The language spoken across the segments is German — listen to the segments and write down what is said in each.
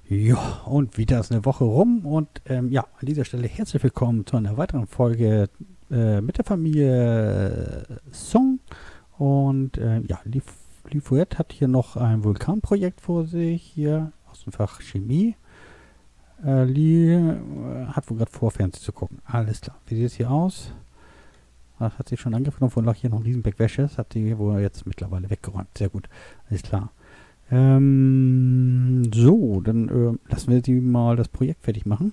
Ja, und wieder ist eine Woche rum und ja, an dieser Stelle herzlich willkommen zu einer weiteren Folge mit der Familie Song. Und ja, Lifuet hat hier noch ein Vulkanprojekt vor sich, hier aus dem Fach Chemie. Hat wohl gerade vor, Fernsehen zu gucken. Alles klar. Wie sieht es hier aus? Das hat sie schon angegriffen, obwohl hier noch ein Riesenberg Wäsche ist. Hat sie wohl jetzt mittlerweile weggeräumt. Sehr gut. Alles klar. So, dann lassen wir sie mal das Projekt fertig machen.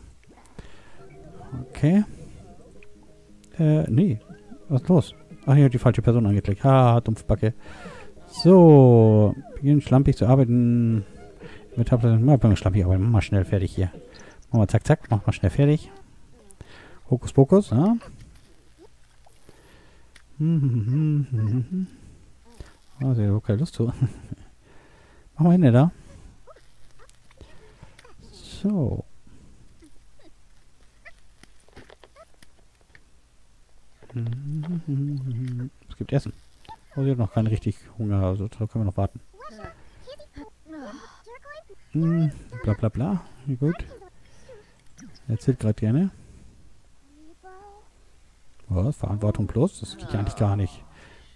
Okay. Nee. Was ist los? Ach, ich habe die falsche Person angeklickt. Ha, Dumpfbacke. So, beginnen schlampig zu arbeiten. Mal schlampig arbeiten. Mach mal schnell fertig hier. Mach mal zack, zack. Mach mal schnell fertig. Hokus Pokus, ja. Also, ich habe keine Lust zu. Mach mal hin, da. So. Es gibt Essen. Oh, sie hat noch keinen richtig Hunger, also da können wir noch warten. Bla bla bla. Gut. Erzählt gerade gerne. Was? Verantwortung plus? Das geht ja eigentlich gar nicht.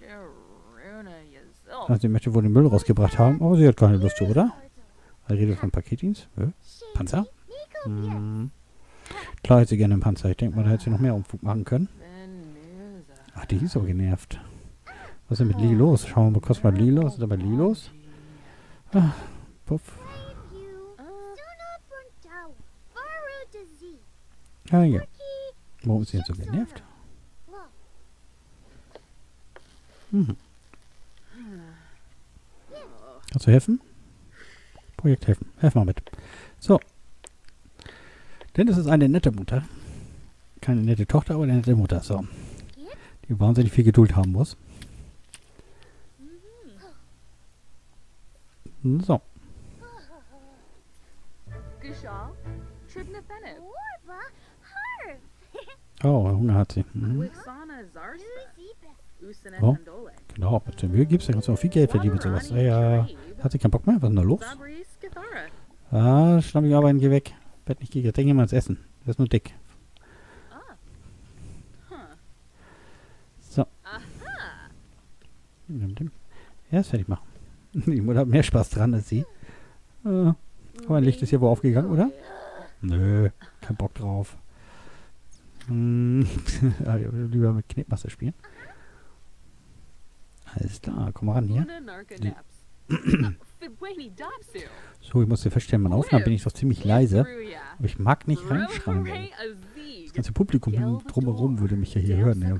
Also, sie möchte wohl den Müll rausgebracht haben, aber sie hat keine Lust zu, oder? Er redet von Paketdienst. Panzer? Klar hätte sie gerne einen Panzer. Ich denke mal, da hätte sie noch mehr Umfug machen können. Ach, die ist aber genervt. Was ist denn mit Lee los? Schauen wir mal kurz bei Lee los. Ist da bei Lee los? Ah, puff. Ah, ja. Warum ist sie jetzt so genervt? Kannst du helfen? Projekt helfen. Helf mal mit. So. Denn es ist eine nette Mutter. Keine nette Tochter, aber eine nette Mutter. So. Die wahnsinnig viel Geduld haben muss. So. Oh, Hunger hat sie. Oh, genau. Mit der Mühe gibst, dann kannst du auch viel Geld verdienen mit sowas. Ja, hat sie keinen Bock mehr? Was ist denn da los? Ah, schlammig arbeiten, geh weg. Werd nicht giga. Denk mal ans Essen. Der ist nur dick. So. Erst fertig machen. Die Mutter hat mehr Spaß dran als sie. Aber ein Licht ist hier wohl aufgegangen, oder? Nö, kein Bock drauf. Lieber mit Knetmasse spielen. Alles klar, komm mal ran hier. So, ich muss dir feststellen, meine Aufnahmen bin ich doch ziemlich leise. Aber ich mag nicht reinschreien. Das ganze Publikum drumherum würde mich ja hier hören. Ja.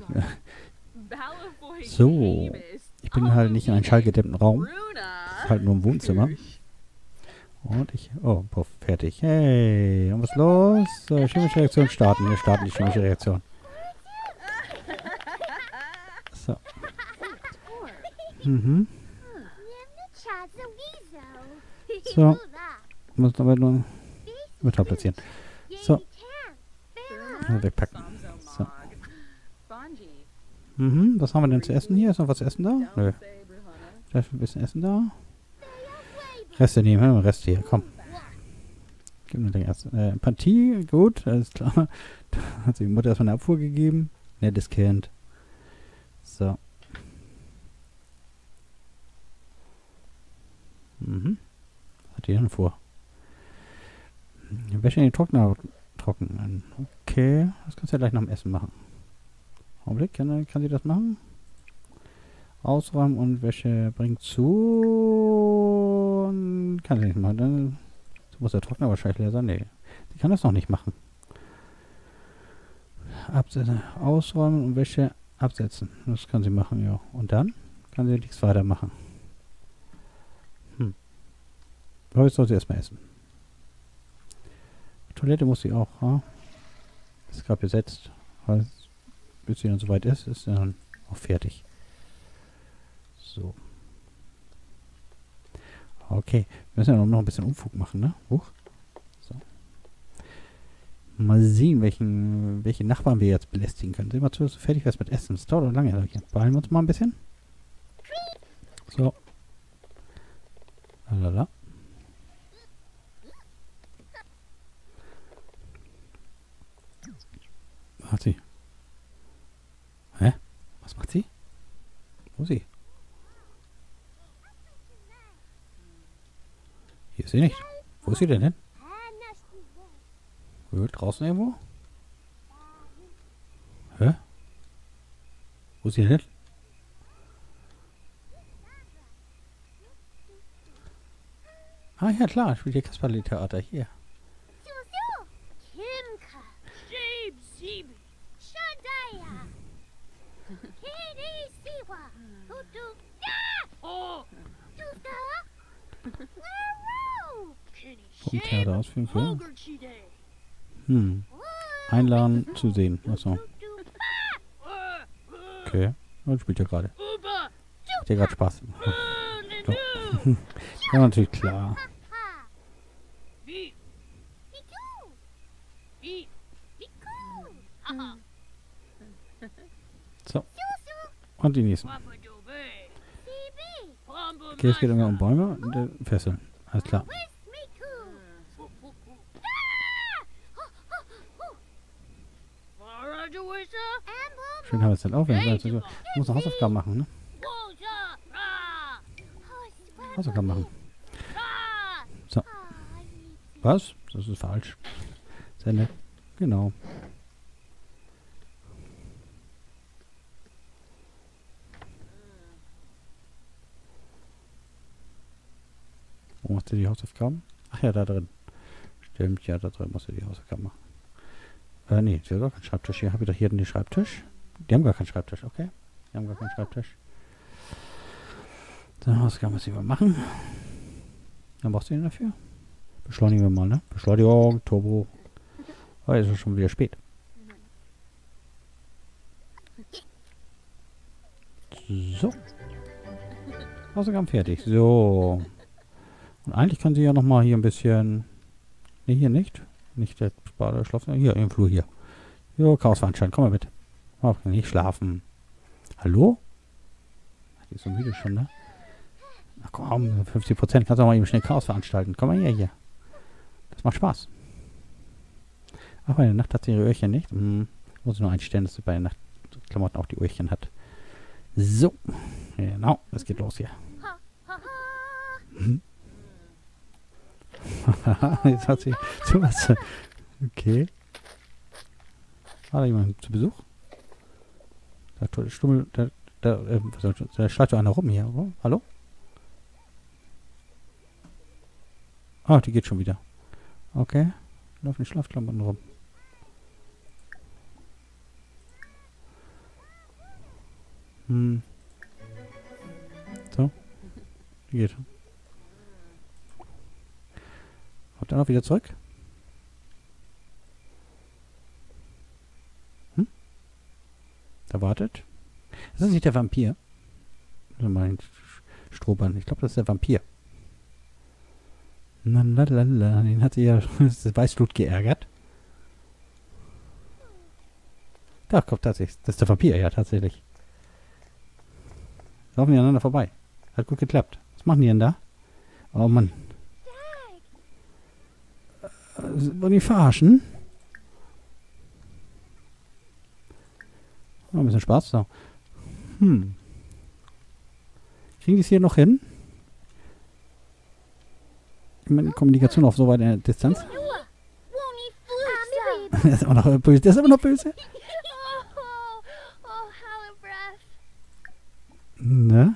So, ich bin halt nicht in einem schallgedämmten Raum. Das ist halt nur im Wohnzimmer. Und ich... Oh, puff, fertig. Hey, und was ist los? So, chemische Reaktion starten. Wir starten die chemische Reaktion. So. So. Muss aber nur Metall platzieren. So. Wegpacken. So. Was haben wir denn zu essen hier? Ist noch was zu essen da? Nö. Da ist ein bisschen Essen da. Reste nehmen, Reste hier, komm. Gib mir den ersten. Panty, gut, alles klar. Da hat die Mutter erstmal eine Abfuhr gegeben. Nettes Kind. So. Was hat die denn vor? Wäsche in den Trockner trocknen. Okay, das kannst du ja gleich nach dem Essen machen. Augenblick, kann sie das machen? Ausräumen und Wäsche bringen zu. Kann sie nicht machen. Dann muss der Trockner wahrscheinlich leer sein. Nee, sie kann das noch nicht machen. Absetzen, ausräumen und Wäsche absetzen. Das kann sie machen, ja. Und dann kann sie nichts weitermachen. Heute soll sie erstmal essen. Die Toilette muss sie auch, ja? Ist gerade besetzt. Bis sie dann soweit ist sie dann auch fertig. So. Okay. Wir müssen ja noch ein bisschen Unfug machen, ne? Huch. So. Mal sehen, welche Nachbarn wir jetzt belästigen können. Sehen wir zu, dass du fertig wärst mit Essen. Das dauert doch lange. Beeilen wir uns mal ein bisschen. So. Lalala. Was macht sie? Hä? Was macht sie? Wo ist sie? Hier ist sie nicht. Wo ist sie denn hin? Draußen irgendwo? Hä? Wo ist sie denn hin? Ah ja, klar. Spielt hier Kasperle-Theater. Hier. Vom Theater ausführen für. Einladen zu sehen. Achso. Okay. Und spielt ja gerade. Hat ja gerade Spaß. So. Ja, natürlich klar. So. Und die nächsten. Okay, es geht immer um Bäume und Fesseln. Alles klar. Schön haben wir es dann aufwärmen. Also, ich muss noch Hausaufgaben machen, ne? Hausaufgaben machen. So. Was? Das ist falsch. Sehr nett. Genau. Wo machst du die Hausaufgaben? Ach ja, da drin. Stimmt, ja, da drin musst du die Hausaufgaben machen. Nee, sie hat gar keinen Schreibtisch. Hier habe ich doch hier den Schreibtisch. Die haben gar keinen Schreibtisch, okay? Die haben gar keinen Schreibtisch. Dann Hausaufgaben müssen wir machen. Dann brauchst du ihn dafür. Beschleunigen wir mal, ne? Beschleunigung, Turbo. Oh, ist schon wieder spät. So. Hausaufgaben fertig. So. Und eigentlich kann sie ja nochmal hier ein bisschen... Ne, hier nicht. Nicht der Badeschlaf. Hier, im Flur hier. Jo, Chaosveranstaltung. Komm mal mit. Oh, kann nicht schlafen. Hallo? Die ist so müde schon, ne? Ach komm, 50%. Kannst du auch mal eben schnell Chaos veranstalten. Komm mal hier. Das macht Spaß. Ach, bei der Nacht hat sie ihre Öhrchen nicht. Muss ich nur einstellen, dass sie bei den Nachtklamotten auch die Öhrchen hat. So. Genau, es geht los hier. Jetzt hat sie sowas. Okay. War da jemand zu Besuch? Der Stummel, der schreit so einer rum hier. Oh, hallo? Ah, die geht schon wieder. Okay. Laufen die Schlafklamotten rum. So. Die geht. Kommt er noch wieder zurück? Da wartet. Das ist nicht der Vampir. Also mein Strohband. Ich glaube, das ist der Vampir. Lalalala. Den hat sie ja das Weißblut geärgert. Da kommt tatsächlich. Das ist der Vampir, ja, tatsächlich. Laufen die aneinander vorbei. Hat gut geklappt. Was machen die denn da? Oh Mann. Wollen die verarschen? Oh, ein bisschen Spaß. So. Kriegen die es hier noch hin? Ich meine, die Kommunikation auf so weiter Distanz. Der ist immer noch böse. Der ist immer noch böse. Ne?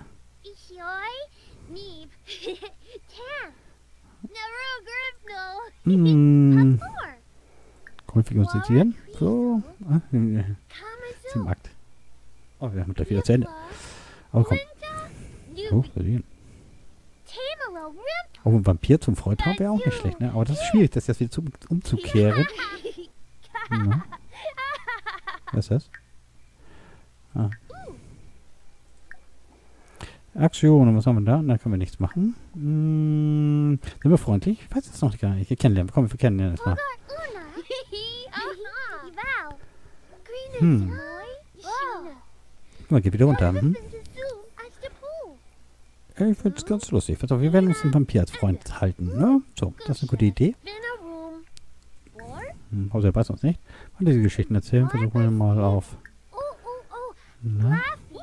Konfigurieren. So. Zum Akt. Oh, wir haben gleich wieder zu Ende. Oh, komm. Oh, verlieren. Oh, ein Vampir zum Freund haben wäre auch nicht schlecht, ne? Aber das ist schwierig, das jetzt wieder umzukehren. Ja. Was ist das? Ah. Aktion, was haben wir da? Da können wir nichts machen. Sind wir freundlich? Ich weiß es noch gar nicht. Wir kennenlernen. Komm, wir kennenlernen erstmal. Guck mal, geht wieder runter. Ich finde es ganz lustig. Wir werden uns den Vampir als Freund halten, ne? So, das ist eine gute Idee. Also er weiß uns nicht. Mal diese Geschichten erzählen. Versuchen wir mal auf. Na?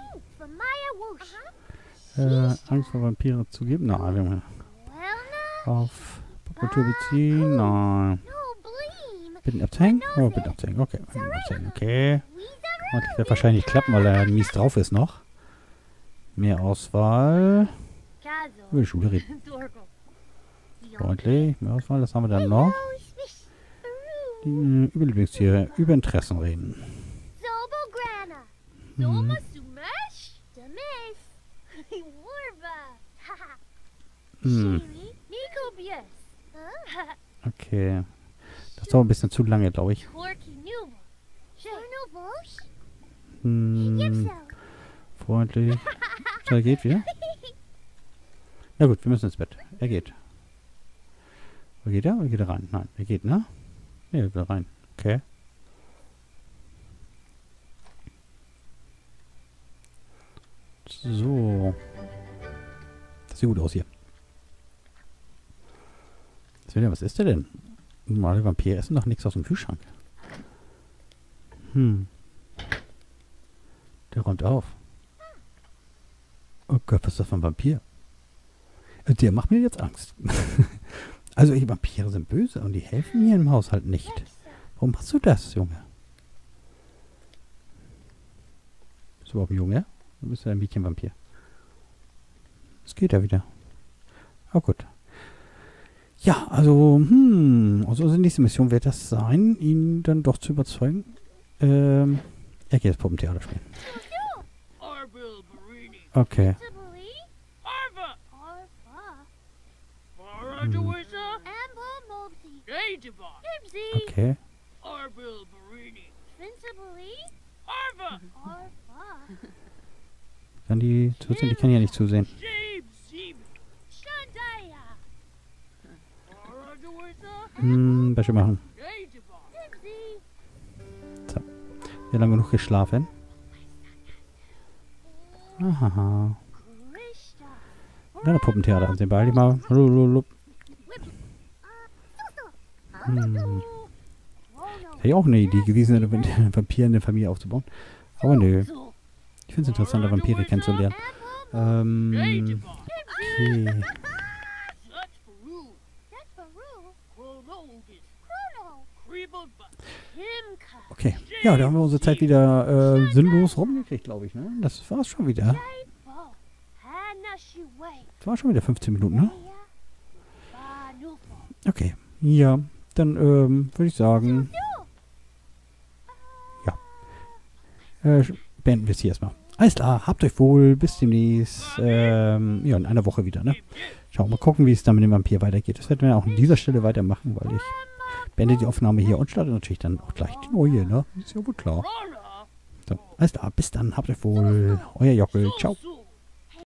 Angst vor Vampire zu geben? Nein, wir haben auf Popkultur beziehen. Nein. Bitten abzuhängen? Oh, bitten abzuhängen. Okay. Okay. Und das wird wahrscheinlich klappen, weil er mies drauf ist noch. Mehr Auswahl. Über die Schule reden. Freundlich. Mehr Auswahl. Was haben wir dann noch? Die über Lieblingstiere. Über Interessen reden. Okay. Das dauert ein bisschen zu lange, glaube ich. Freundlich. So, er geht wieder. Na gut, wir müssen ins Bett. Er geht. Wo geht er? Oder geht er rein? Nein, er geht, ne? Ne, er will rein. Okay. So. Das sieht gut aus hier. Was ist der denn? Normale Vampire essen doch nichts aus dem Kühlschrank. Der räumt auf. Oh Gott, was ist das für ein Vampir? Der macht mir jetzt Angst. Also, die Vampire sind böse und die helfen mir im Haushalt nicht. Warum machst du das, Junge? Bist du überhaupt ein Junge? Du bist ja ein Mädchenvampir. Es geht ja wieder. Oh gut. Ja, also, also unsere nächste Mission wird das sein, ihn dann doch zu überzeugen. Er geht jetzt Puppentheater spielen. Okay. Okay. Kann die zusehen? Die kann ja nicht zusehen. Wäsche machen. So. Wir haben lange genug geschlafen. Aha. Und dann ein Puppentheater ansehen. Beeil dich mal. Wäre ja auch eine Idee gewesen, eine Vampir in der Familie aufzubauen. Aber nö. Ich finde es interessanter, Vampire kennenzulernen. Okay. Okay. Ja, da haben wir unsere Zeit wieder sinnlos rumgekriegt, glaube ich, ne? Das war's schon wieder. Das war schon wieder 15 Minuten, ne? Okay. Ja, dann würde ich sagen, ja, beenden wir es hier erstmal. Alles klar, habt euch wohl, bis demnächst, ja, in einer Woche wieder, ne? Schauen, mal gucken, wie es dann mit dem Vampir weitergeht. Das werden wir auch an dieser Stelle weitermachen, weil ich beende die Aufnahme hier und starte natürlich dann auch gleich die neue, ne? Ist ja wohl klar. So, alles klar, bis dann, habt euch wohl, euer Jockel, ciao.